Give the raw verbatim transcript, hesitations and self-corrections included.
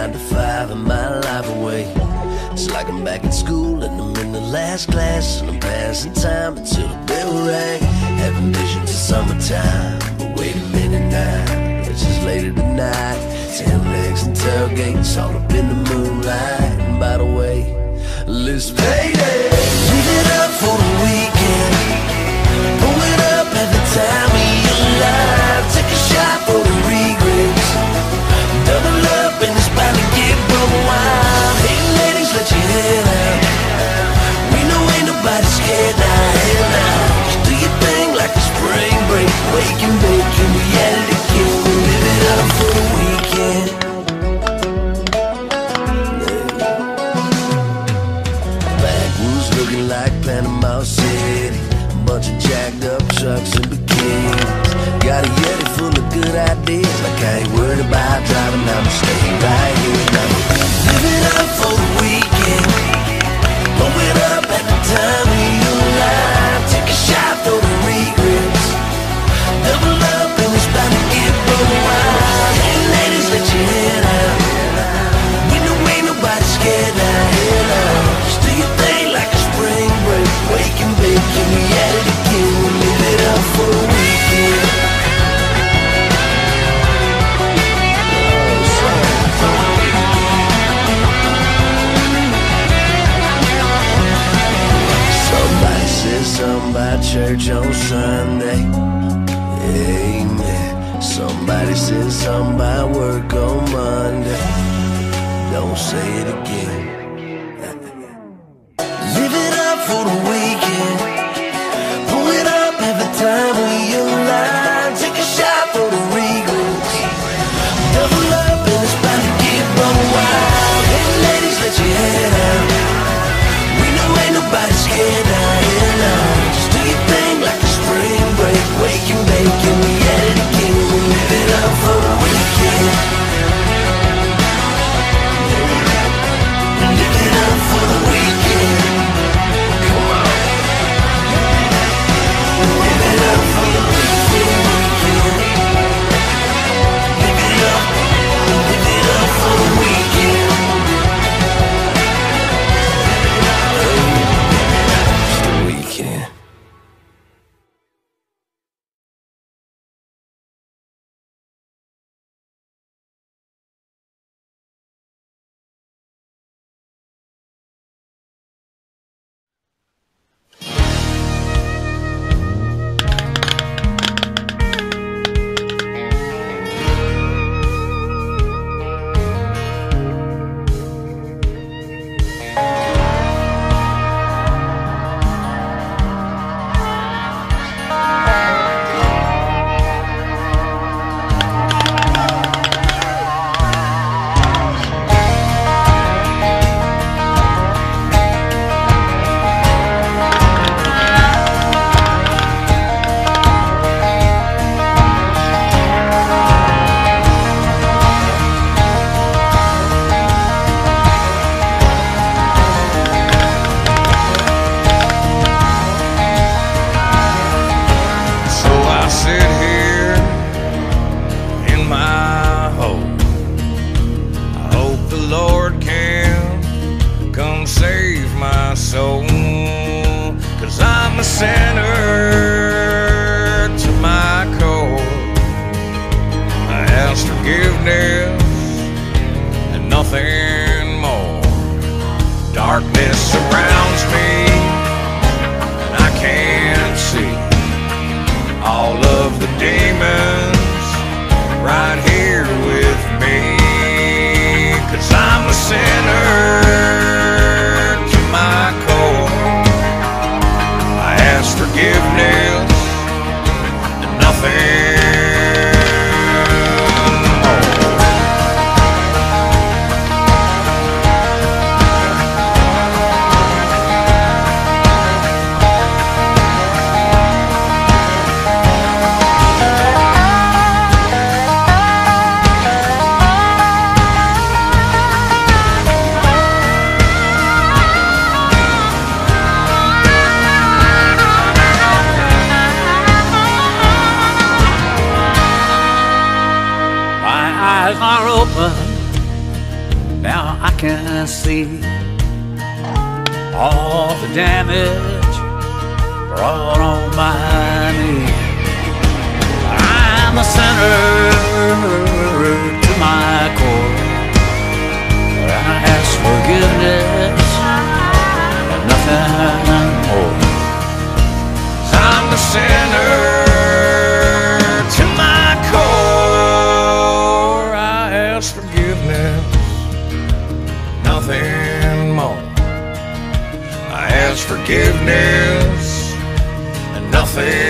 nine to five and my life away. It's like I'm back in school and I'm in the last class, and I'm passing time until the bell rang. Having visions of summertime, but wait a minute now, it's just later tonight. Tail legs and tailgates all up in the moonlight. And by the way, let's payday. Leave it up for the weekend. Pull it up every time of your life. Take a shot for the regrets. Double up and it's bound to get broke wild. Hey ladies, let your head out. We know ain't nobody scared now. Hell now, just do your thing like a spring break. Wake and bake and reality kill. Live it up for the weekend. Backwoods looking like Panama City. Bunch of jacked up trucks and bikinis. Got a Yeti full of good ideas. Like I ain't worried about driving, I'ma stay right here. Now live it up for the weekend. Blow it up at the time of your life. Take a shot for the regrets. Double up and it's bound to get broke wild. Hey ladies, let your head out. We know ain't nobody scared now. Hell out. Just do your thing like a spring break. Wake and bake and reality kill. Live it up for the weekend. Somebody said something about church on Sunday. Amen. Somebody said something about work on Monday. Don't say it again. Live it up for the weekend. Pull it up every time of your life. Take a shot for the regrets. Double up and it's bound to get broke wild. Hey ladies, let your head out. We know ain't nobody scared now. Hell no. Just do your thing like a spring break. Wake and bake and reality kill. Live it up for the weekend. Live it up for the weekend. Come on. Live it up for the weekend. Live it up. Live it up for the weekend. It's the weekend. eyes are open can see all the damage brought on by me. I'm a sinner to my core. I ask forgiveness and nothing more. I'm a sinner to my core. I ask forgiveness, nothing more. I ask forgiveness and nothing